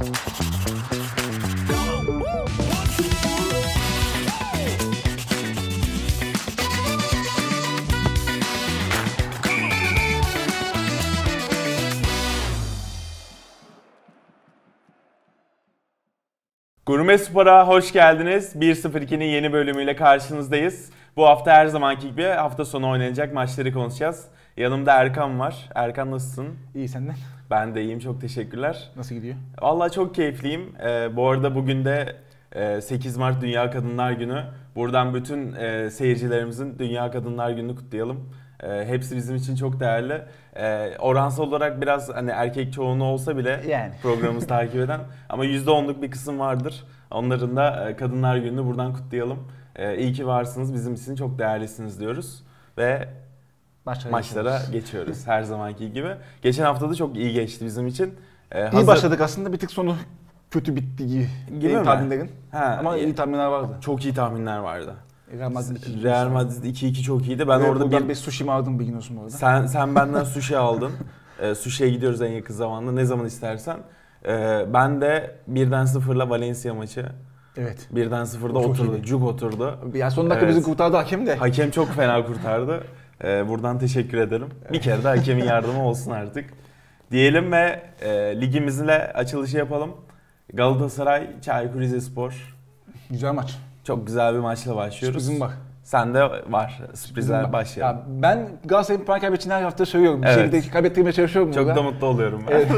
Gurme Spor'a hoş geldiniz. 1-0-2'nin yeni bölümüyle karşınızdayız. Bu hafta her zamanki gibi hafta sonu oynanacak maçları konuşacağız. Yanımda Erkan var. Erkan nasılsın? İyi, senden? Ben de iyiyim, çok teşekkürler. Nasıl gidiyor? Vallahi çok keyifliyim. Bu arada bugün de 8 Mart Dünya Kadınlar Günü. Buradan bütün seyircilerimizin Dünya Kadınlar Günü'nü kutlayalım. Hepsi bizim için çok değerli. Oransal olarak biraz hani erkek çoğunluğu olsa bile yani programımızı takip eden ama %10'luk bir kısım vardır. Onların da Kadınlar Günü'nü buradan kutlayalım. İyi ki varsınız, bizim için çok değerlisiniz diyoruz ve maçlara geçiyoruz her zamanki gibi. Geçen hafta da çok iyi geçti bizim için. İyi başladık aslında, bir tık sonu kötü bitti gibi tahminlerin. Ama iyi tahminler vardı. Çok iyi tahminler vardı. Real Madrid 2-2 çok iyiydi. Ben orada bir sushi mi aldım bir gün olsun orada. Sen benden sushi aldın. Sushi'ye gidiyoruz en yakın zamanda. Ne zaman istersen. Ben de 1'den 0'la Valencia maçı. Evet. 1'den 0'da oturdu. Cuk oturdu. Ya son dakika bizi kurtardı hakem de. Hakem çok fena kurtardı. Buradan teşekkür ederim. Bir kere de hakemin yardımı olsun artık. Diyelim ve ligimizle açılışı yapalım. Galatasaray Çaykur Rizespor. Güzel maç. Çok güzel bir maçla başlıyoruz. Sürprizim var. Sende var. Sürprizler başlayalım. Ya ben Galatasaray'ın puan kaybettiğini her hafta söylüyorum. Bir şekilde kaybettirmeye çalışıyorum. Çok da mutlu oluyorum ben. Evet.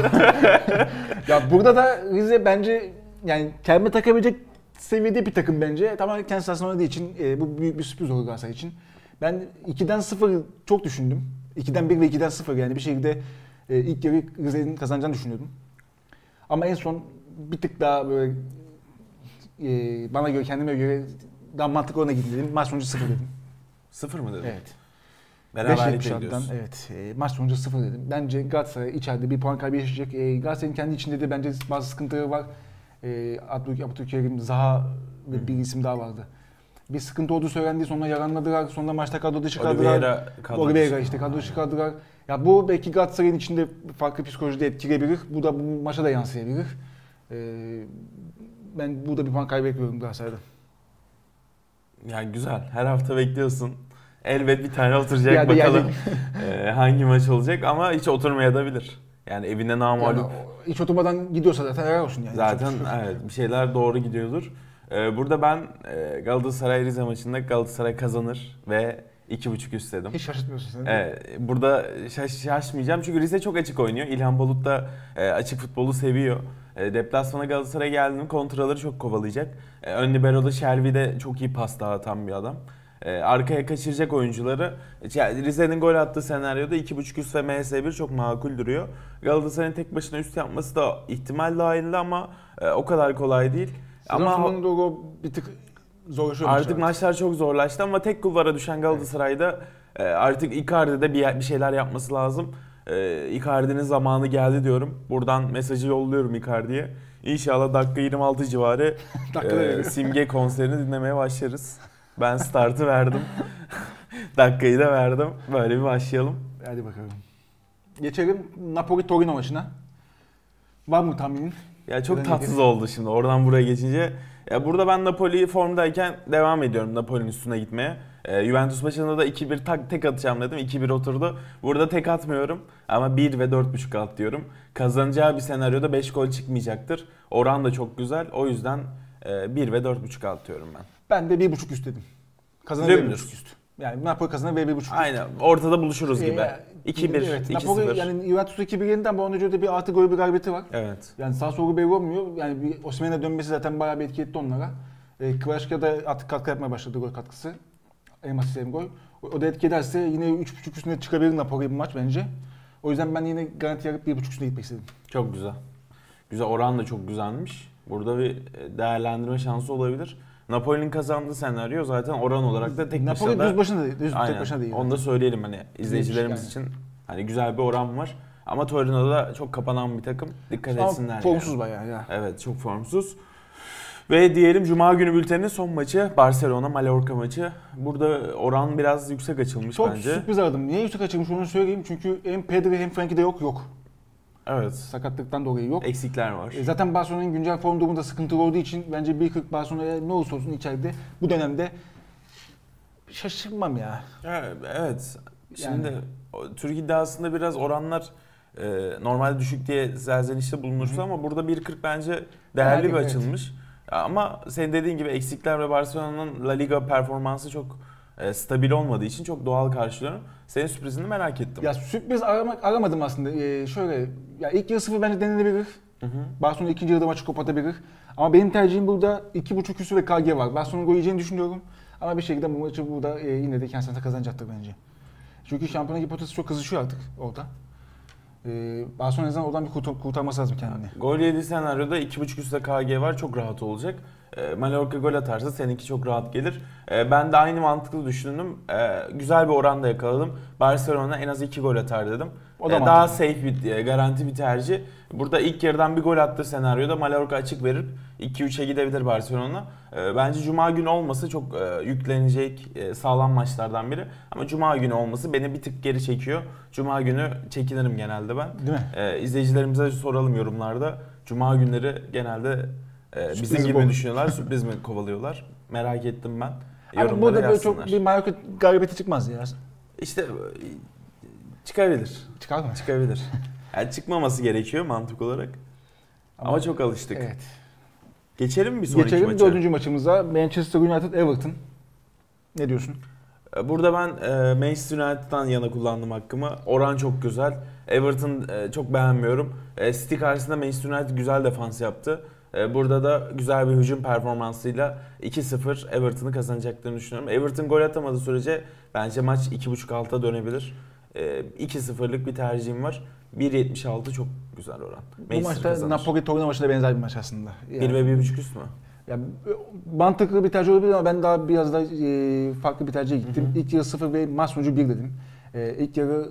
Ya burada da Rize bence yani kendime takabilecek seviyede bir takım bence. Tamamen kendi sahasında oynadığı için bu büyük bir sürpriz olur Galatasaray için. Ben 2'den 0 çok düşündüm. 2'den 1 ve 2'den 0 yani bir şekilde ilk yarı Rize'nin kazanacağını düşünüyordum. Ama en son bir tık daha böyle bana göre, kendime göre daha mantıklı ona gittim dedim. Maç sonucu 0 dedim. 0 mı dedin? Evet. Beraberlik ediyorsun. Evet. Maç sonucu 0 dedim. Bence Galatasaray içeride bir puan kaybı yaşayacak. Galatasaray'ın kendi içinde de bence bazı sıkıntıları var. Abdülkerim, Zaha ve bir isim daha vardı. Bir sıkıntı olduğu söylendi, sonra yaranladılar, sonra maçta kadro dışı kaldılar. Oliveira işte kadro dışı kaldılar. Ya bu belki Galatasaray'ın içinde farklı psikolojide etkileyebilir. Bu da bu maça da yansıyabilir. Ben burada bir puan kaybı bekliyorum Galatasaray'dan. Yani güzel. Her hafta bekliyorsun. Elbet bir tane oturacak yani, bakalım hangi maç olacak ama hiç oturmayabilir. Yani evine namağlup. Yani hiç oturmadan gidiyorsa zaten helal olsun yani. Zaten evet bir şeyler doğru gidiyordur. Burada ben Galatasaray Rize maçında Galatasaray kazanır ve 2.5 üst dedim. Hiç şaşırtmıyorsun sen. Burada şaşmayacağım çünkü Rize çok açık oynuyor. İlhan Bulut da açık futbolu seviyor. Deplasmana Galatasaray geldiğinde kontraları çok kovalayacak. Ön libero'da Shelby de çok iyi pas dağıtan bir adam. Arkaya kaçıracak oyuncuları. Rize'nin gol attığı senaryoda 2.5 üst ve MS1 çok makul duruyor. Galatasaray'ın tek başına üst yapması da ihtimal dahilinde ama o kadar kolay değil. Ama sonunda o bir tık zorlaşıyor. Artık maçlar çok zorlaştı ama tek kulvara düşen Galatasaray'da artık Icardi'de bir şeyler yapması lazım. Icardi'nin zamanı geldi diyorum. Buradan mesajı yolluyorum Icardi'ye. İnşallah dakika 26 civarı Simge konserini dinlemeye başlarız. Ben startı verdim. Dakikayı da verdim. Böyle bir başlayalım. Hadi bakalım. Geçelim Napoli-Torino maçına. Var mı tahminin? Ya çok tatsız oldu şimdi oradan buraya geçince. Ya burada ben Napoli formdayken devam ediyorum Napoli'nin üstüne gitmeye. Juventus maçında da 2-1 tek atacağım dedim. 2-1 oturdu. Burada tek atmıyorum ama 1 ve 4.5 at diyorum. Kazanacağı bir senaryoda 5 gol çıkmayacaktır. Oran da çok güzel. O yüzden 1 ve 4.5 atıyorum ben. Ben de 1.5 üst dedim. Kazanır 1.5 üst. Yani Napoli kazanır ve 1.5 üst. Aynen. Ortada buluşuruz gibi. 2-1, evet. 2-0. Napoli yani Juventus'u 2-1 yeniden bu an önce de bir artı gol bir galibiyeti var. Evet. Yani sağ solu belli olmuyor. Yani bir Osimhen'e dönmesi zaten bayağı bir etki etti onlara. Kvaratskhelia da artık katkı yapmaya başladı, gol katkısı. En basit gol. O da etki ederse yine 3.5 üstüne çıkabilir Napoli bir maç bence. O yüzden ben yine garanti alıp 1.5 üstüne gitmek istedim. Çok güzel. Güzel, oran da çok güzelmiş. Burada bir değerlendirme şansı olabilir. Napoli'nin kazandığı senaryo zaten oran olarak da tek başına da... Napoli düz başına değil. Tek başına değil. Onu da söyleyelim hani izleyicilerimiz yani için. Hani güzel bir oran var. Ama Torino'da çok kapanan bir takım. Dikkat etsinler. Ama formsuz yani. Bayağı ya. Evet, çok formsuz. Ve diyelim Cuma günü bülteninin son maçı Barcelona-Mallorca maçı. Burada oran biraz yüksek açılmış çok bence. Çok sürpriz aradım. Niye yüksek açılmış onu söyleyeyim. Çünkü hem Pedri hem Frenkie de yok. Evet. Sakatlıktan dolayı yok. Eksikler var. Zaten Barcelona'nın güncel form durumunda sıkıntılı olduğu için bence 1.40 Barcelona'ya ne olursa olsun içeride bu dönemde şaşırmam ya. Evet. Şimdi Yani. Türk iddiasında biraz oranlar normalde düşük diye serzenişte bulunursa ama burada 1.40 bence değerli bir Evet. açılmış. Ama senin dediğin gibi eksikler ve Barcelona'nın La Liga performansı çok stabil olmadığı için çok doğal karşılıyorum. Senin sürprizini merak ettim. Ya sürpriz aramadım aslında. Şöyle ya ilk yarı 0 bence denenebilir. Barcelona ikinci yarıda maçı kapatabilir. Ama benim tercihim burada 2.5 üstü ve KG var. Barcelona'nın gol yiyeceğini düşünüyorum. Ama bir şekilde bu maçı burada yine de kendisine kazanacaktır bence. Çünkü şampiyonluk hipotezi çok kızışıyor artık orada. Barcelona en azından oradan bir kurtarması lazım kendini. Gol yediği senaryoda 2.5 üstte KG var, çok rahat olacak. Mallorca gol atarsa seninki çok rahat gelir. Ben de aynı mantıklı düşündüm. Güzel bir oranda yakaladım. Barcelona en az 2 gol atar dedim. O da Daha safe bir, garanti bir tercih. Burada ilk yarıdan bir gol attığı senaryoda Mallorca açık verip 2-3'e gidebilir Barcelona. Bence Cuma günü olması çok yüklenecek sağlam maçlardan biri. Ama Cuma günü olması beni bir tık geri çekiyor. Cuma günü çekinirim genelde ben. Değil mi? İzleyicilerimize soralım yorumlarda. Cuma günleri genelde bizim gibi mi düşünüyorlar, sürpriz mi kovalıyorlar? Merak ettim ben. Ama burada böyle çok bir Mallorca galibiyeti çıkmaz ya. İşte çıkabilir. Çıkar mı? Çıkabilir. Yani çıkmaması gerekiyor mantık olarak. Ama çok alıştık. Evet. Geçelim mi bir sonraki Geçelim maça? dördüncü maçımıza. Manchester United Everton. Ne diyorsun? Burada ben Manchester United'dan yana kullandım hakkımı. Oran çok güzel. Everton çok beğenmiyorum. City karşısında Manchester United güzel defans yaptı. Burada da güzel bir hücum performansıyla 2-0 Everton'ı kazanacaklarını düşünüyorum. Everton gol atamadığı sürece bence maç 2.5 alta dönebilir. 2-0'lık bir tercihim var. 1.76 çok güzel oran. Bu maçta Napoli-Torino maçına benzer bir maç aslında. Yani, 1 ve 1.5 üst mü? Ya, mantıklı bir tercih olabilir ama ben daha biraz da farklı bir tercihe gittim. İlk yarı 0 ve maç sonucu 1 dedim. İlk yarı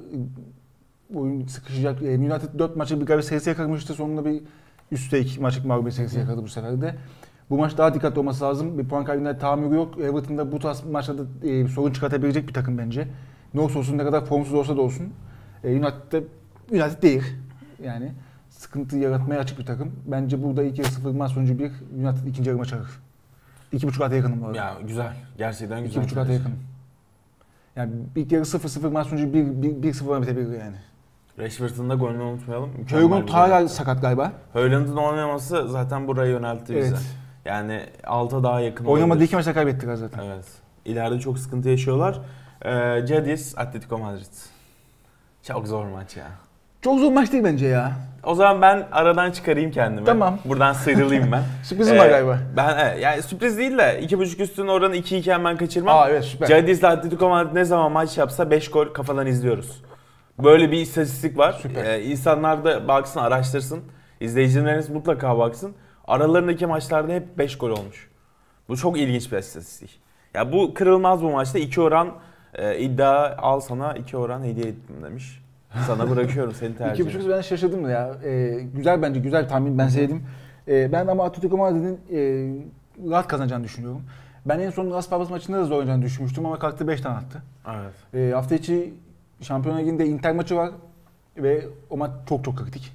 oyun sıkışacak. United 4 maçı bir galibiyet serisi yakalamıştı. Sonunda bir üstte 2 maçlık mağlubiyet serisi yakaladı bu sefer de. Bu maç daha dikkatli olması lazım. Bir puan kaybına tahammülü yok. Everton'da bu tarz maçlarda sorun çıkartabilecek bir takım bence. Ne olursa olsun, ne kadar formsuz olsa da olsun. United değil. Yani sıkıntı yaratmaya açık bir takım. Bence burada ilk yarı 0 maç sonucu 1, United ikinci yarı maç alır. 2.5 ata yakınım bu arada. Ya güzel. Gerçekten güzel. 2.5 ata yakınım. Yani ilk yarı 0-0 maç sonucu 1-0'a bitebilir yani. Rashford'un da golünü unutmayalım. Højlund hala sakat galiba. Højlund'un oynaması zaten burayı yöneltti bize. Evet. Yani alta daha yakın Oynamadığı olabilir. 2 maçta kaybettiler zaten. Evet. İleride çok sıkıntı yaşıyorlar. Cadiz, Atletico Madrid. Çok zor maç ya. Çok zor maç değil bence ya. O zaman ben aradan çıkarayım kendimi. Tamam. Buradan sıyrılayım ben. Sürprizim var galiba. Yani sürpriz değil de 2.5 üstünün oranı 2-2 hemen kaçırmam. Evet süper. Cadiz'le Atletico Madrid ne zaman maç yapsa 5 gol kafadan izliyoruz. Böyle bir istatistik var. Süper. İnsanlar da baksın, araştırsın. İzleyicileriniz mutlaka baksın. Aralarındaki maçlarda hep 5 gol olmuş. Bu çok ilginç bir istatistik. Ya bu kırılmaz bu maçta. 2 oran iddia al, sana 2 oran hediye ettim demiş. Sana bırakıyorum, senin tercihin. 2.5 ben şaşırdım ya. Güzel bence, güzel bir tahmin. Ben sevdim. Ben ama Atletico Madrid'in rahat kazanacağını düşünüyorum. Ben en son Las Palmas maçında da zor oynayacağını düşünmüştüm ama kalktı 5 tane attı. Evet. Hafta içi Şampiyonlar Ligi'nde Inter maçı var ve o maç çok çok kritik.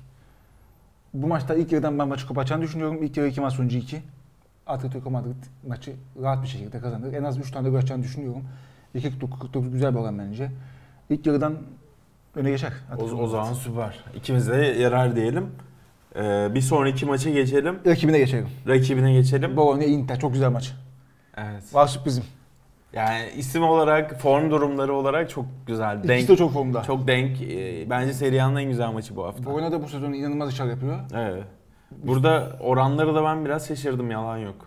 Bu maçta ilk yarıdan ben maçı kapatacağını düşünüyorum. İlk yarı 2 maç sonucu 2. Atletico Madrid maçı rahat bir şekilde kazanır. En az 3 tane de gol atacağını düşünüyorum. 2.49 güzel bir oran bence. İlk yarıdan öne geçer. O zaman süper. İkimize de yarar diyelim. Bir sonraki maça geçelim. Rakibine geçelim. Bologna Inter çok güzel maç. Evet. Var sürprizim. Yani isim olarak, form durumları olarak çok güzel. İkisi de çok formda. Çok denk. Bence Serie A'nın en güzel maçı bu hafta. Bologna da bu sezon inanılmaz işler yapıyor. Evet. Burada oranları da ben biraz şaşırdım, yalan yok.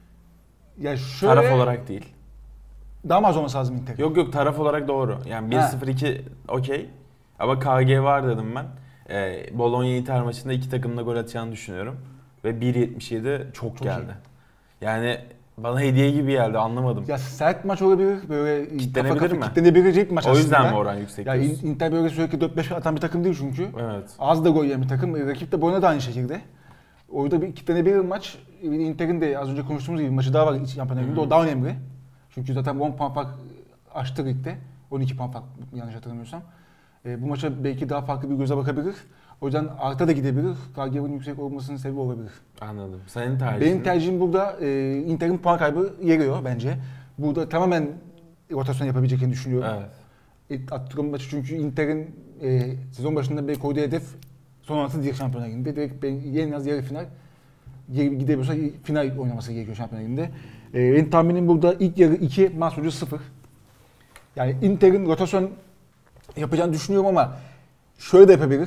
Ya şöyle, taraf olarak değil. Daha mı az olması lazım Inter? Yok taraf olarak doğru. Yani 1-0-2 okey. Ama KG var dedim ben. Bologna Inter maçında iki takımın da gol atacağını düşünüyorum. Ve 1.77 çok geldi. İyi. Yani bana hediye gibi geldi, anlamadım. Ya sert maç olabilir. Böyle kitlenebilir mi? Kitlenebilecek bir maç o aslında. O yüzden mi oran yüksek? Ya Inter böyle sürekli 4-5 atan bir takım değil çünkü. Evet. Az da gol yiyen bir takım. Rakip de Bologna da aynı şekilde. Orada bir kitlenebilir maç. Inter'in de az önce konuştuğumuz gibi maçı daha var Şampiyonlar Ligi'nde. O daha önemli. Çünkü zaten 10 puan fark açtı ligde. 12 puan fark yanlış hatırlamıyorsam. Bu maça belki daha farklı bir göze bakabilir. O yüzden arta da gidebilir. KG'nin yüksek olmasının sebebi olabilir. Anladım. Senin tercihin? Benim tercihim burada Inter'in puan kaybı yeriyor bence. Burada tamamen rotasyon yapabileceklerini düşünüyorum. Evet. Attığım maçı çünkü Inter'in sezon başında bir koyduğu hedef son 16 direkt Şampiyonlar Ligi'nde. Direkt en az yarı final. Gidebiliyorsa final oynaması gerekiyor Şampiyonlar Ligi'nde. Benim tahminim burada ilk yarı 2, maç sonucu 0. Yani Inter'in rotasyon yapacağını düşünüyorum ama şöyle de yapabilir.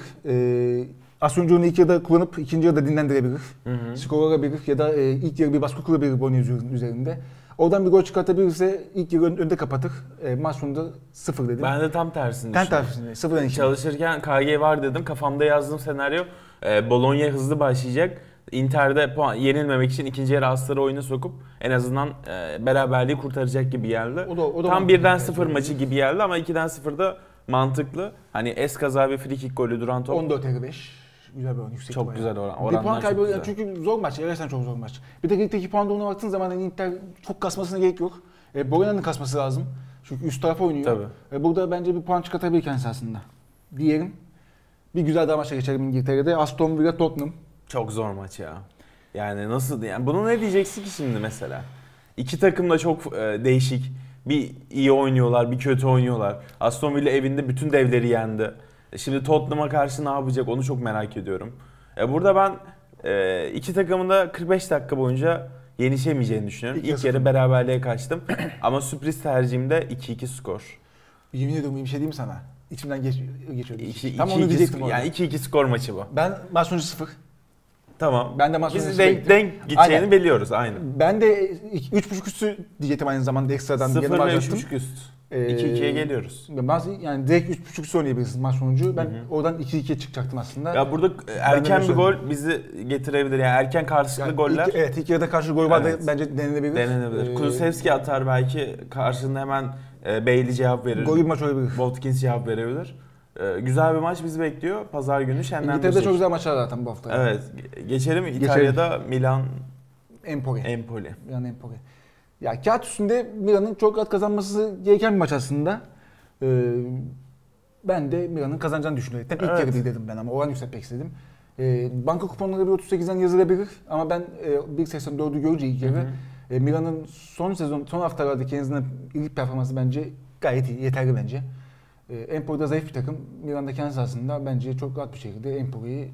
Asyoncuğunu ilk yarıda kullanıp ikinci yarıda dinlendirebilir. Skor alabilir ya da ilk yarı bir baskı kurabilir Boniface'in üzerinde. Oradan bir gol çıkartabilirse ilk yarı önde kapatır. Maç sonunda 0 dedim. Ben de tam tersini Tam düşünüyorum. tersini. 0'dan 2. Çalışırken KG var dedim. Kafamda yazdığım senaryo Bologna hızlı başlayacak. Inter'de puan yenilmemek için ikinci yarı asları oyuna sokup en azından beraberliği kurtaracak gibi geldi. O da tam 1'den 0 maçı gibi geldi ama 2'den 0'da mantıklı. Hani eskaza bir free kick golü duran top. 14-5. Güzel bir oran, yüksek Çok bir güzel oran. Bir Oranlar puan çok kaybı güzel. çünkü zor maç. Gerçekten çok zor maç. Bir de ligdeki puan durumuna baktığın zaman hani Inter çok kasmasına gerek yok. Bologna'nın kasması lazım. Çünkü üst tarafa oynuyor. Tabii. Burada bence bir puan çıkartabilir kendisi aslında. Diyelim. Bir güzel daha maça geçelim İngiltere'de. Aston Villa Tottenham. Çok zor maç ya. Yani nasıl yani bunu ne diyeceksin ki şimdi mesela? İki takım da çok değişik. Bir iyi oynuyorlar, bir kötü oynuyorlar. Aston Villa evinde bütün devleri yendi. Şimdi Tottenham'a karşı ne yapacak onu çok merak ediyorum. Burada ben iki takımın da 45 dakika boyunca yenişemeyeceğini düşünüyorum. İlk yarı beraberliğe kaçtım. Ama sürpriz tercihimde 2-2 skor. Yemin ediyorum bir şey diyeyim sana. İçimden geçiyordu. 2-2 Tam onu diyecektim orada. yani 2-2 skor maçı bu. Ben maç sonucu 0. Tamam. Ben de maç Biz sonucu denk gideceğini biliyoruz aynı. Ben de 3.5 üstü diyecektim aynı zamanda ekstradan. 0 ve alacaktım. 3.5 üst. 2-2'ye geliyoruz. Yani direkt 3.5 üstü oynayabilirsin maç sonucu. Ben oradan 2-2'ye çıkacaktım aslında. Ya burada erken bir gol bizi getirebilir. Yani erken karşılıklı goller. Evet, ilk yarıda karşı gol var da Evet. bence denenebilir. Denenebilir. Kulusevski atar belki karşılığında hemen Bailey cevap verir. Gol bir maç olabilir. Watkins cevap verebilir. Güzel bir maç bizi bekliyor. Pazar günü şenlendirecek. İngiltere'de çok güzel maçlar zaten bu hafta. Evet. Geçelim İtalya'da Milan Empoli. Milan Empoli. Ya kağıt üstünde Milan'ın çok rahat kazanması gereken bir maç aslında. Ben de Milan'ın kazanacağını düşünüyorum. İlk yarı bir dedim ben ama oran yükseltmek istedim. Banka kuponları bir 38'den yazılabilir ama ben 1.84'ü görünce ilk yarı Milan'ın son haftalardaki en azından ilk performansı bence gayet iyi, yeterli bence. Empoli'de zayıf bir takım. Milan'da kendi sahasında bence çok rahat bir şekilde Empoli'yi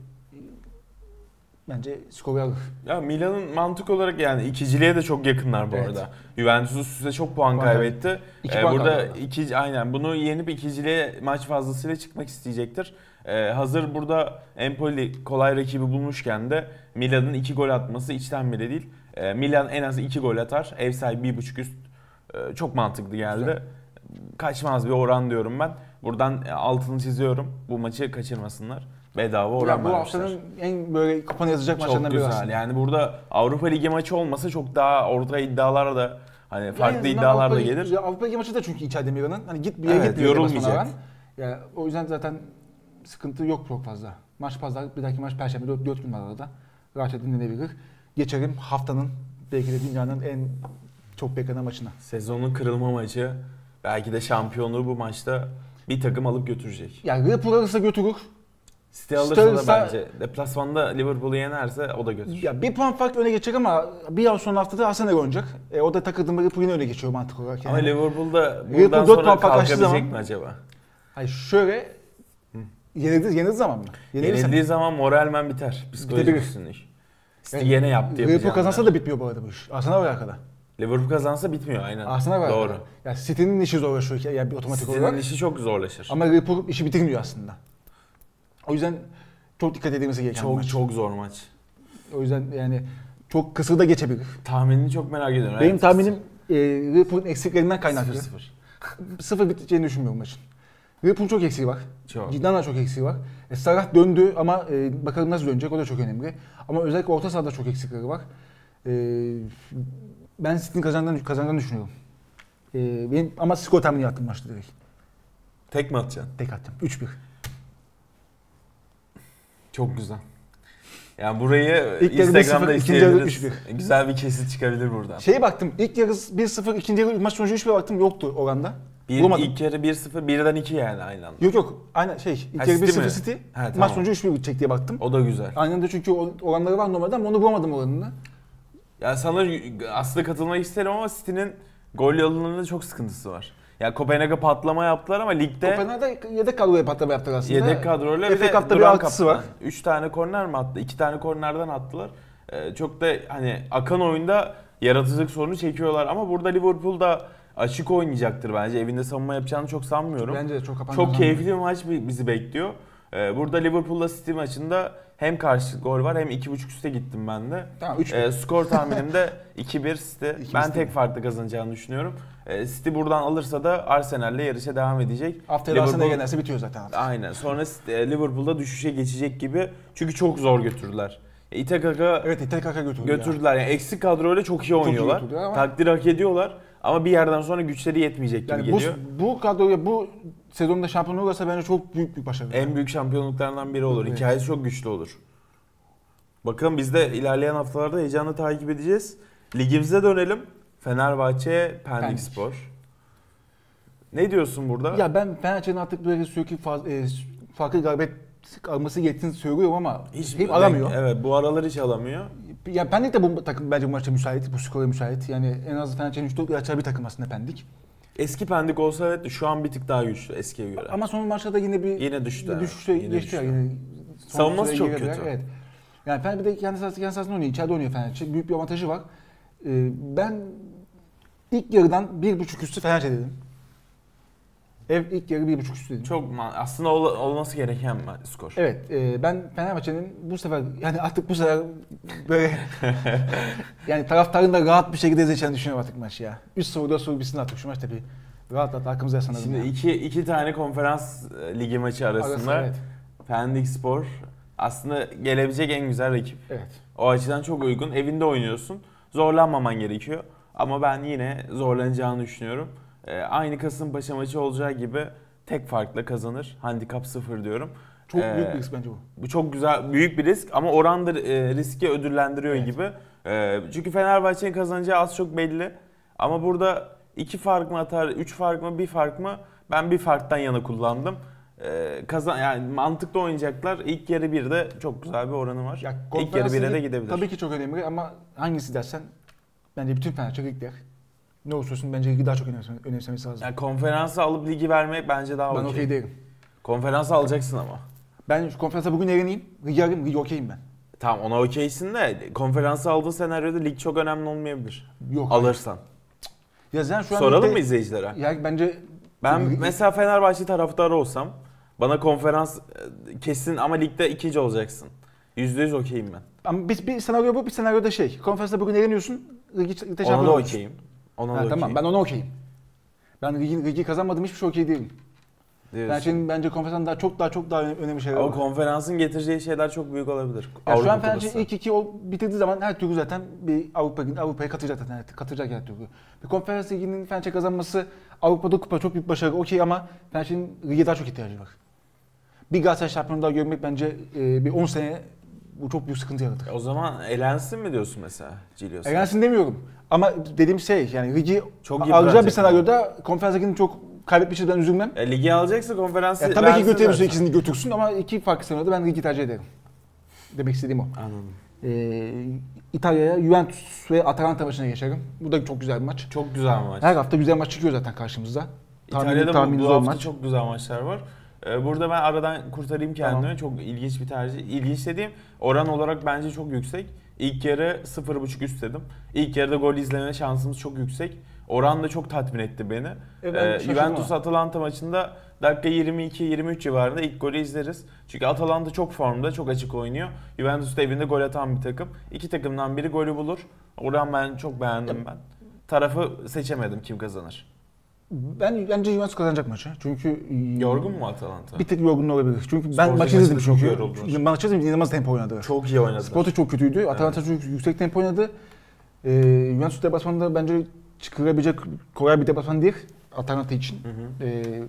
bence skoru alır. Ya Milan'ın mantık olarak yani ikiciliğe de çok yakınlar bu arada. Juventus üst üste çok puan kaybetti. Burada aynen bunu yenip ikiciliğe maç fazlasıyla çıkmak isteyecektir. Hazır burada Empoli kolay rakibi bulmuşken de Milan'ın 2 gol atması içten bile değil. Milan en az 2 gol atar. Ev sahibi 1.5 üst. Çok mantıklı geldi. Güzel. Kaçmaz bir oran diyorum ben. Buradan altını çiziyorum. Bu maçı kaçırmasınlar. Bedava oran bu haftanın en böyle kupona yazacak maçlarından biri aslında. Çok güzel. Yani burada Avrupa Ligi maçı olmasa çok daha orta iddialar da hani farklı iddialar da gelir. Avrupa Ligi maçı da çünkü içeride Milan'ın. Hani git bir yere gitmiyor. Yorulmayacak. Ya o yüzden zaten sıkıntı yok çok fazla. Maç pazar, bir dahaki maç perşembe 4 gün var arada. Rahatça dinlenebilir. Geçelim haftanın belki de dünyanın en çok beklenen maçına. Sezonun kırılma maçı. Belki de şampiyonluğu bu maçta bir takım alıp götürecek. Yani Liverpool alırsa götürür. City alırsa da bence deplasmanda Liverpool'u yenerse o da götürür. Ya bir puan fark öne geçecek ama bir an sonra haftada Arsenal oynayacak. O da takıldığında Liverpool yine öne geçiyor mantık olarak. Yani. Ama Liverpool'da buradan sonra kalkabilecek mi acaba? Hayır şöyle yenildiği zaman mı? Yenildiği zaman moralmen biter. Psikolojik üstünlük. City yine yaptı. Liverpool kazansa da bitmiyor bu arada bu iş. Arsenal var arkada. Liverpool kazansa bitmiyor aynen. Arsenal var. Doğru. Ya City'nin işi zorlaşıyor yani otomatik olarak. City'nin işi çok zorlaşır. Ama Liverpool işi bitirmiyor aslında. O yüzden çok dikkat edilmesi gereken maç. Çok zor maç. O yüzden yani çok kısır da geçebilir. Tahminini çok merak ediyorum. Benim tahminim Liverpool'un eksiklerinden kaynaklı. 0-0. 0 biteceğini düşünmüyorum maçın. Liverpool'un çok eksiği var. Çok. Cidden de çok eksiği var. Salah döndü ama bakalım nasıl dönecek o da çok önemli. Ama özellikle orta sahada çok eksikleri var. Ben City'nin kazandığını düşünüyorum. Benim ama skor tahmini yaptım maçta direkt. Tek mi atacaksın? Tek attım. 3-1. Çok güzel. Yani burayı İlk Instagram'da 1-0, ikinci yarı izleyebiliriz. Güzel bir kesit çıkabilir buradan. Baktım. İlk yarı 1-0, ikinci yarı maç sonucu 3-1 baktım yoktu oranda. Bulamadım. İlk yarı 1-0, birden 2 yani aynı anda. Yok. Aynen şey. İlk Ha, yarı City 1-0 mi? City. Ha, tamam. Maç sonucu 3-1 bitecek diye baktım. O da güzel. Aynı anda çünkü oranları var normalde ama onu bulamadım oranını. Ya sana aslında katılmak isterim ama City'nin gol yollarında çok sıkıntısı var. Ya Kopenhag'a patlama yaptılar ama ligde Kopenhag'da yedek kadroya patlama yaptılar aslında. yedek kadroyla bir FA de Cup'ta bir duran artısı kaptan. var. 3 tane korner mi attı? 2 tane kornerden attılar. Çok da hani akan oyunda yaratıcılık sorunu çekiyorlar ama burada Liverpool da açık oynayacaktır bence. Evinde savunma yapacağını çok sanmıyorum. Bence de çok Çok keyifli bir maç bizi bekliyor. Burada Liverpool'la City maçında hem karşılıklı gol var hem 2.5 üste gittim ben de. Tamam 3 Skor tahminim de 2-1 City. 2-1 Ben City. tek farklı kazanacağını düşünüyorum. City buradan alırsa da Arsenal'le yarışa devam edecek. haftaya Arsenal'e yenerse bitiyor zaten artık. Aynen. Sonra Liverpool'da düşüşe geçecek gibi. Çünkü çok zor götürdüler. İTKK Evet İtalya götürdüler. Yani eksik kadroyla çok iyi oynuyorlar. götürdüler ama- Takdir hak ediyorlar. Ama bir yerden sonra güçleri yetmeyecek gibi Yani geliyor. bu kadroya bu sezonda şampiyon olursa bence çok büyük başarı. En büyük şampiyonluklardan biri olur. Evet. Hikayesi çok güçlü olur. Bakalım biz de ilerleyen haftalarda heyecanla takip edeceğiz. Ligimize dönelim. Fenerbahçe, Pendikspor. Ne diyorsun burada? Ya ben Fenerbahçe'nin artık böyle sürekli farklı galibiyet alması gerektiğini söylüyorum ama hep alamıyor. Evet, bu aralar hiç alamıyor. Ya Pendik de bu takım bence bu maça müsait, bu skora müsait. Yani en az Fenerbahçe'nin 3-4 açar bir takım aslında Pendik. Eski Pendik olsa evet şu an bir tık daha güçlü eskiye göre. Ama son maçlarda yine bir Yine düştü. düşüşe Yine geçti. düştü. Yani son Savunması sıraya çok girdiler, kötü. Evet. Yani Fenerbahçe de kendi sahasında oynuyor, içeride oynuyor Fenerbahçe. Büyük bir avantajı var. Ben ilk yarıdan 1.5 üstü Fenerbahçe dedim. İlk yarı 1.5 üstü dedim. Çok aslında olması gereken skor. Evet, ben Fenerbahçe'nin bu sefer yani artık bu sefer böyle yani taraftarın da rahat bir şekilde ezeceğini düşünüyorum artık maçı ya. 3-0 4-0 bitsin artık şu maç tabii. Rahat arkamıza yasanalım. Şimdi ya. iki tane konferans ligi maçı arasında evet. Pendikspor aslında gelebilecek en güzel rakip. Evet. O açıdan çok uygun. Evinde oynuyorsun. Zorlanmaman gerekiyor. Ama ben yine zorlanacağını düşünüyorum. Aynı Kasımpaşa maçı olacağı gibi tek farkla kazanır. Handikap 0 diyorum. Çok büyük bir risk bence bu. Bu çok güzel, büyük bir risk ama oran da riski ödüllendiriyor Evet. gibi. Çünkü Fenerbahçe'nin kazanacağı az çok belli. Ama burada 2 fark mı atar, 3 fark mı, 1 fark mı? Ben bir farktan yana kullandım. Yani mantıklı oynayacaklar. İlk yarı 1'de çok güzel bir oranı var. Ya, İlk yarı 1'e de konferans gidebilir. tabii ki çok önemli ama hangisi dersen bence bütün Fenerbahçe ligler. Ne olursa olsun bence ligi daha çok önemsemesi lazım. Yani konferansı alıp ligi vermek bence daha Ben okey. okey değilim. Konferansı alacaksın ama. Ben şu konferansa bugün eleneyim. Ligi arayayım. Ligi okeyim ben. Tamam ona okeysin de konferansı aldığın senaryoda lig çok önemli olmayabilir. Yok. Alırsan. Ya sen şu an Soralım ligde- mı izleyicilere? Ya bence Ben Lig- mesela Fenerbahçe taraftarı olsam bana konferans kesin ama ligde ikinci olacaksın. %100 okeyim ben. ama bir senaryo bu, bir senaryo da şey. Konferansta bugün eğleniyorsun. Ligde Ona şampiyon da oluyorsun. okeyim. Ona Ha, da tamam okeyim. ben ona okeyim. Ben ligi kazanmadım hiçbir şey okey değilim. Diyorsun. Fenerbahçe'nin bence konferanstan çok daha önemli şeyler Ama var. konferansın getireceği şeyler çok büyük olabilir. Ya şu an Avrupa Fenerbahçe Kupası. ilk iki bitirdiği zaman her türlü zaten bir Avrupa'ya katılacak zaten. Katılacak her türlü. Bir konferans liginin Fenerbahçe kazanması Avrupa'da kupa çok büyük başarı okey ama Fenerbahçe'nin lige daha çok ihtiyacı var. Bir Galatasaray şampiyonu daha görmek bence bir 10 sene bu çok büyük sıkıntı yaratır. O zaman elensin mi diyorsun mesela Cilios? Elensin demiyorum. Ama dediğim şey yani ligi Çok alacağı bir yıpratacak senaryoda konferans ligini çok kaybetmişiz ben üzülmem. Ligi alacaksa konferansı Ya, tabii ki versin götürebilirsin zaten. ikisini götürsün ama iki farklı senaryoda ben ligi tercih ederim. Demek istediğim o. Anladım. İtalya'ya Juventus ve Atalanta maçına geçerim. Bu da çok güzel bir maç. Çok güzel maç. Her hafta güzel maç çıkıyor zaten karşımıza. İtalya'da tahmini bu zor hafta maç. çok güzel maçlar var. Burada ben aradan kurtarayım kendimi. Tamam. Çok ilginç bir tercih. İlginç dediğim oran olarak bence çok yüksek. İlk yarı 0.5 üst dedim. İlk yarıda gol izleme şansımız çok yüksek. Oran da çok tatmin etti beni. Ben şaşırdım Juventus-Atalanta maçında dakika 22-23 civarında ilk golü izleriz. Çünkü Atalanta çok formda, çok açık oynuyor. Juventus da evinde gol atan bir takım. İki takımdan biri golü bulur. Oran ben çok beğendim ben. Tarafı seçemedim kim kazanır. Bence Juventus kazanacak maçı. Çünkü Yorgun mu Atalanta? bir tık yorgun olabilir. Çünkü ben Sporting maçı izledim maçında çok çünkü. yoruldular. Maçı izledim inanılmaz tempo oynadılar. Çok iyi oynadılar. Sporting çok kötüydü. Atalanta çok yüksek tempo oynadı. Juventus deplasmanında bence çıkarabilecek kolay bir deplasman değil Atalanta için. Hı hı.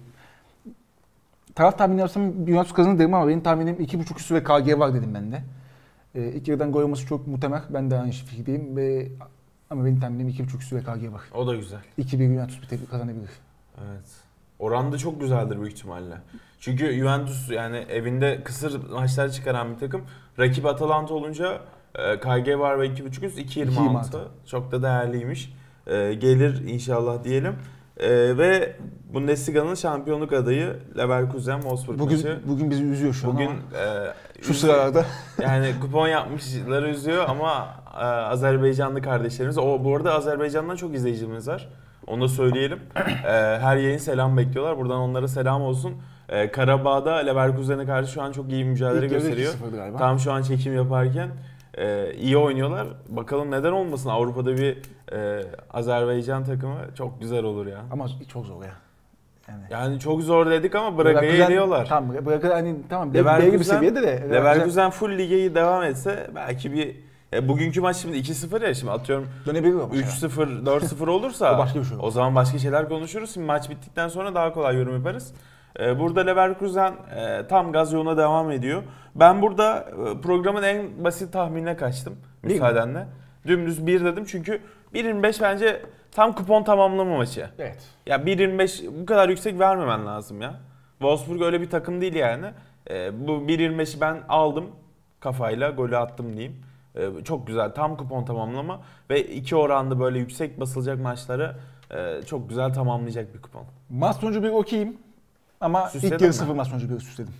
Taraf tahmini yapsam Juventus kazanır derim ama benim tahminim 2.5 üstü ve KG var dedim ben de. İlk yarıdan gol olması çok muhtemel. Ben de aynı fikirdeyim ama benim tahminim 2.5 üstü ve KG var. O da güzel. 2-1 Juventus kazanabilir. Evet. Oran da çok güzeldir büyük ihtimalle. Çünkü Juventus yani evinde kısır maçlar çıkaran bir takım. Rakip Atalanta olunca KG var ve 2.5 üst 2.26. Çok da değerliymiş. Gelir inşallah diyelim. Ve Bundesliga'nın şampiyonluk adayı Leverkusen Wolfsburg maçı. Bugün bizi üzüyor şu an ama. Şu Üzüyor. sıralarda. Yani kupon yapmışları üzüyor ama Azerbaycanlı kardeşlerimiz. Bu arada Azerbaycan'dan çok izleyicimiz var. Onu da söyleyelim. Her yayın selam bekliyorlar. Buradan onlara selam olsun. Karabağ'da Leverkusen'e karşı şu an çok iyi bir mücadele gösteriyor. Tam şu an çekim yaparken iyi oynuyorlar. Bakalım neden olmasın, Avrupa'da bir Azerbaycan takımı çok güzel olur ya. Ama çok zor ya. Yani çok zor dedik ama Braga'yı yeniyorlar. Tamam, Braga hani tamam belli bir seviyede de. Leverkusen full lige devam etse belki bir bugünkü maç şimdi 2-0 ya, şimdi atıyorum 3-0, 4-0 olursa başka bir şey o zaman başka şeyler konuşuruz. Şimdi maç bittikten sonra daha kolay yorum yaparız. Burada Leverkusen tam gaz yoluna devam ediyor. Ben burada programın en basit tahminine kaçtım müsaadenle. Dümdüz 1 dedim çünkü 1.25 bence tam kupon tamamlama maçı. Evet. Ya 1.25 bu kadar yüksek vermemen lazım ya. Wolfsburg öyle bir takım değil yani. Bu 1.25'i ben aldım kafayla, golü attım diyeyim. Çok güzel tam kupon tamamlama ve 2 oranlı böyle yüksek basılacak maçları çok güzel tamamlayacak bir kupon. Maç sonucu bir okeyim ama Süsledin ilk yarı 0 maç sonucu bir süsledim.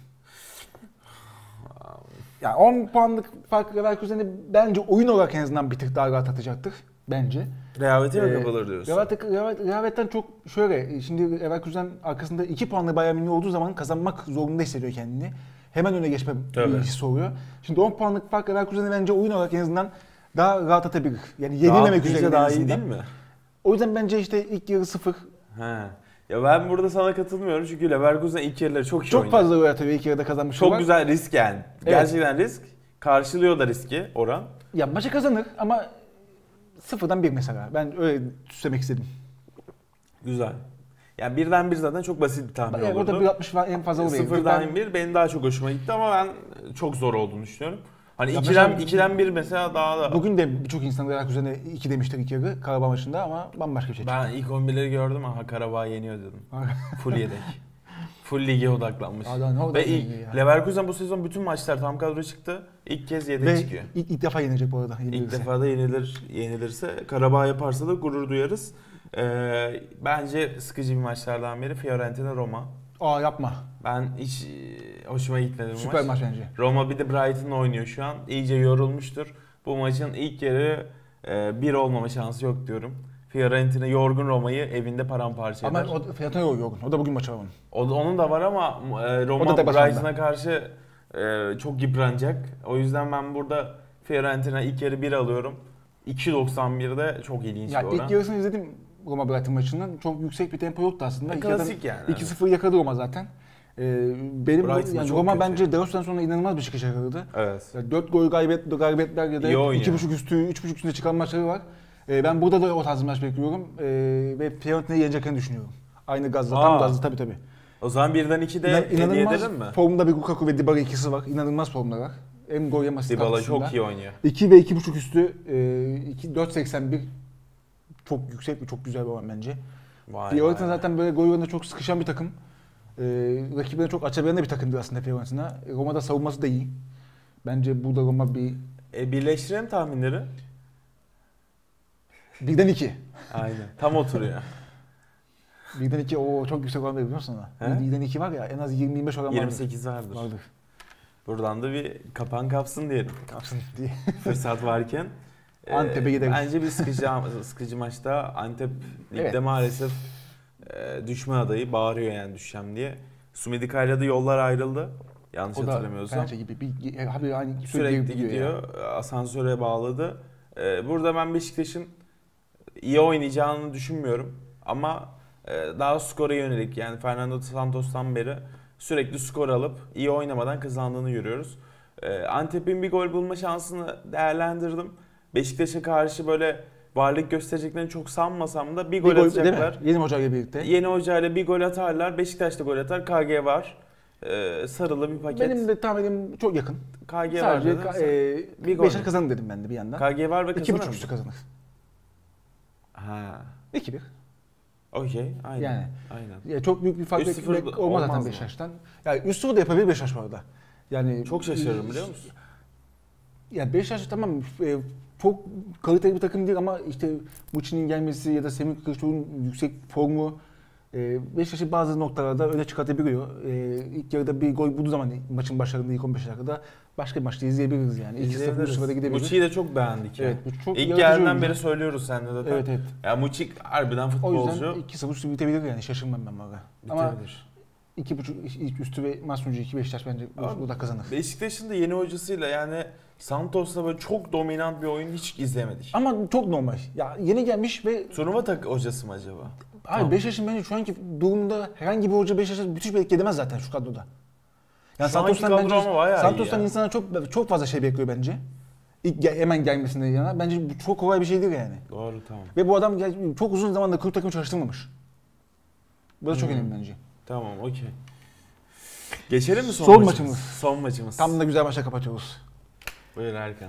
Yani 10 puanlık fark Leverkusen'i bence oyun olarak en azından bir tık daha rahat atacaktır. Bence. Rehavete mi kapılır diyorsun? Rehavetten çok şöyle, şimdi Leverkusen arkasında 2 puanlı Bayern Münih olduğu zaman kazanmak zorunda hissediyor kendini. Hemen öne geçme hissi oluyor. Şimdi 10 puanlık fark Leverkusen'i bence oyun olarak en azından daha rahat atabilir. Yani yenilmemek üzere daha iyi değil mi? O yüzden bence işte ilk yarı 0. Ya ben burada sana katılmıyorum çünkü Leverkusen ilk yarıları çok iyi oynuyor. Çok fazla gol atıyor, ilk yarıda kazanmış. Çok güzel risk yani. Evet. Gerçekten risk. Karşılıyor da riski oran. Ya maçı kazanır ama 0'dan 1 mesela. Ben öyle süslemek istedim. Güzel. Yani 1'den 1 zaten çok basit bir tahmin olurdu. Orada 1.60 var, en fazla olur. 0'dan 1 benim daha çok hoşuma gitti ama ben çok zor olduğunu düşünüyorum. Hani 2'den 1 mesela daha da... Bugün de birçok insan Leverkusen'e 2 demiştir ilk yarı Karabağ maçında ama bambaşka bir şey çıktı. Ben ilk 11'leri gördüm ama Karabağ yeniyor dedim. Full yedek. Full lige odaklanmış. Ve Leverkusen bu sezon bütün maçlar tam kadro çıktı. İlk kez yedek çıkıyor. İlk defa yenilecek bu arada. İlk defa da yenilirse Karabağ yaparsa da gurur duyarız. Bence sıkıcı bir maçlardan biri Fiorentina-Roma. Yapma. Ben hiç hoşuma gitmedi bu maç. Süper maç bence. Roma bir de Brighton'la oynuyor şu an. İyice yorulmuştur. Bu maçın ilk yarı 1 olmama şansı yok diyorum. Fiorentina yorgun Roma'yı evinde paramparça eder. Ama Fiorentina yorgun. O da bugün maçı var onun. Onun da var ama Roma Brighton'a karşı çok yıpranacak. O yüzden ben burada Fiorentina ilk yarı 1 alıyorum. 2.91'de çok ilginç bir oran. İlk yarısını izledim Roma Brighton maçından. Çok yüksek bir tempo yoktu aslında. Klasik yani. 2-0 yakaladı Roma zaten. Benim yani Roma bence Deos'tan sonra inanılmaz bir çıkış yakaladı. Evet. Yani 4 gol galibiyetler ya da 2.5 üstü, 3.5 üstünde çıkan maçları var. Ben burada da o tarz bir maç bekliyorum ve Fiorentina'yı yeneceklerini düşünüyorum. Aynı gazla, tam gazla tabii. O zaman 1'den 2'de hediye edelim mi? Formda bir Lukaku ve Dybala ikisi var. İnanılmaz formlar var. Hem gol hem asist Dybala çok iyi oynuyor. 2 ve 2.5 üstü 4.81 çok yüksek ve çok güzel bir oran bence. Fiorentina zaten böyle gol oranında çok sıkışan bir takım. Rakibine çok açabilen de bir takımdır aslında Fiorentina. Roma'da savunması da iyi. Bence burada Roma bir... Birleştirelim tahminleri. 1'den 2. Aynen. Tam oturuyor. 1'den 2 çok yüksek oran biliyor musun ona? 1'den 2 var ya en az 20-25 oran vardır. 28 vardır. Buradan da bir kapan kapsın diyelim. Kapsın diye. Fırsat varken. Antep'e gidelim. Bence bir sıkıcı maçta Antep ligde maalesef düşme adayı, bağırıyor yani düşeceğim diye. Sumidika'yla da yollar ayrıldı. Yanlış hatırlamıyorsam. Gibi. Sürekli gidiyor. Asansöre bağladı. Burada ben Beşiktaş'ın iyi oynayacağını düşünmüyorum. Ama daha skora yönelik yani Fernando Santos'tan beri sürekli skor alıp iyi oynamadan kazandığını görüyoruz. Antep'in bir gol bulma şansını değerlendirdim. Beşiktaş'a karşı böyle varlık göstereceklerini çok sanmasam da bir gol atacaklar. Yeni hocayla birlikte. Yeni hocayla bir gol atarlar. Beşiktaş da gol atar. KG var. Sarılı bir paket. Benim de tahminim çok yakın. KG var dedin. Bir gol. Beşiktaş kazanır dedim ben de bir yandan. KG var ve kazanır. 2.5 üstü kazanır. 2-1. Okey, aynen. Yani. Aynen. Ya çok büyük bir fark 3-0 olmaz zaten olmaz mı? Beşiktaş'tan. Yani 3-0 da yapabilir Beşiktaş bu arada. Yani Çok şaşırırım biliyor musun? Ya Beşiktaş tamam çok kaliteli bir takım değil ama işte Muçi'nin gelmesi ya da Semih Kılıçdaroğlu'nun yüksek formu Beşiktaş'ı bazı noktalarda öne çıkartabiliyor. İlk yarıda bir gol bulduğu zaman maçın başlarında ilk 15 dakikada başka bir maçta izleyebiliriz yani. 2-0 3-0'da gidebiliriz. Muçi'yi de çok beğendik ya. Evet, bu çok İlk yaratıcı geldiğinden oyuncu. beri söylüyoruz seninle zaten. Evet. Ya Muçi harbiden O futbolcu. yüzden 2-0 bitebilir yani şaşırmam ben valla. Ama Bitebilir. 2.5 üstü ve maç sonucu 2 Beşiktaş bence burada kazanır. Beşiktaş'ın da yeni hocasıyla yani Santos'la böyle çok dominant bir oyun hiç izlemedik. Ama çok normal. Ya yeni gelmiş ve Turnuva hocası mı acaba? Hayır, Tamam. Beşiktaş'ın bence şu anki durumda herhangi bir hoca Beşiktaş'a müthiş bir etki edemez zaten şu kadroda. Yani Şu anki Santos'tan kadro bence ama bayağı iyi Santos'tan ya. insana çok fazla şey bekliyor bence. Hemen gelmesinden yana. Bence bu çok kolay bir şey değil yani. Doğru, tamam. Ve bu adam çok uzun zamandır kulüp takımı çalıştırmamış. Bu da çok önemli bence. Tamam, okey. Geçelim mi Son maçımız. Son maçımız. Tam da güzel maçla kapatıyoruz. Buyur Erkan.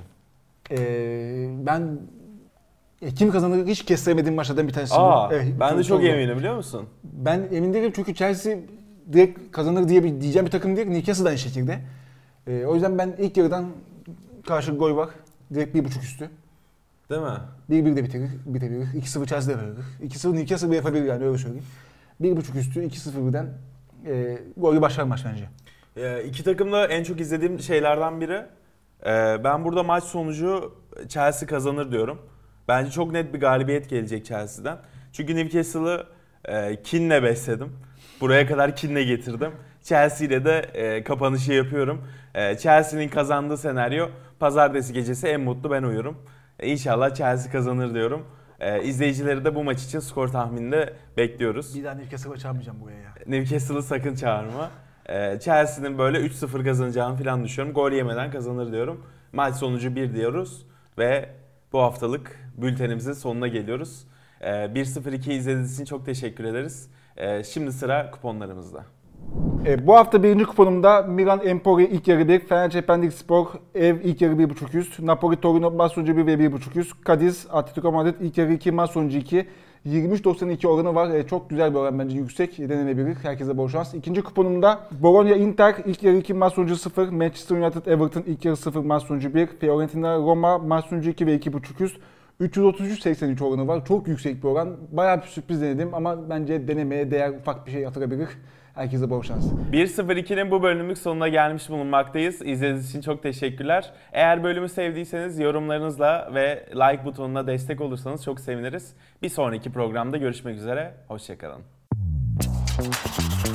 Ben kim kazanır hiç kestiremediğim maçlardan bir tanesi. Evet, ben de çok zor. eminim biliyor musun? Ben emin değilim çünkü Chelsea direkt kazanır diyeceğim bir takım değil. Newcastle da aynı şekilde. O yüzden ben ilk yarıdan karşı gol var. Direkt 1.5 üstü. Değil mi? 1-1 de bitebilir. 2-0 Chelsea de verir. 2-0 Newcastle de yapabilir yani öyle söyleyeyim. 1.5 üstü 2-0'dan golü başlar maç bence. İki takım da en çok izlediğim şeylerden biri. Ben burada maç sonucu Chelsea kazanır diyorum. Bence çok net bir galibiyet gelecek Chelsea'den. Çünkü Newcastle'ı kinle besledim. Buraya kadar kinle getirdim. Chelsea ile de kapanışı yapıyorum. Chelsea'nin kazandığı senaryo pazartesi gecesi en mutlu ben uyurum. İnşallah Chelsea kazanır diyorum. İzleyicileri de bu maç için skor tahmininde bekliyoruz. Bir daha Newcastle'a çağırmayacağım buraya ya. Newcastle'ı sakın çağırma. Chelsea'nin böyle 3-0 kazanacağını falan düşünüyorum. Gol yemeden kazanır diyorum. Maç sonucu 1 diyoruz ve bu haftalık bültenimizin sonuna geliyoruz. 1-0-2 izlediğiniz için çok teşekkür ederiz. Şimdi sıra kuponlarımızda. Bu hafta birinci kuponumda Milan Empoli ilk yarı 1, Fenerbahçe Pendik Spor ev ilk yarı 1.5 üst, Napoli Torino maç sonucu 1 ve 1.5 üst, Cadiz Atletico Madrid ilk yarı 2 maç sonucu 2. 23.92 oranı var. Çok güzel bir oran bence, yüksek, denenebilir. Herkese bol şans. İkinci kuponumda Bologna Inter ilk yarı 2 maç sonucu 0, Manchester United Everton ilk yarı 0 maç sonucu 1, Fiorentina Roma maç sonucu 2 ve 2.5 üst. 333.83 oranı var. Çok yüksek bir oran. Bayağı bir sürpriz denedim ama bence denemeye değer, ufak bir şey yatırabilir. Herkese bol şans. 1-0-2'nin bu bölümlük sonuna gelmiş bulunmaktayız. İzlediğiniz için çok teşekkürler. Eğer bölümü sevdiyseniz yorumlarınızla ve like butonuna destek olursanız çok seviniriz. Bir sonraki programda görüşmek üzere. Hoşça kalın.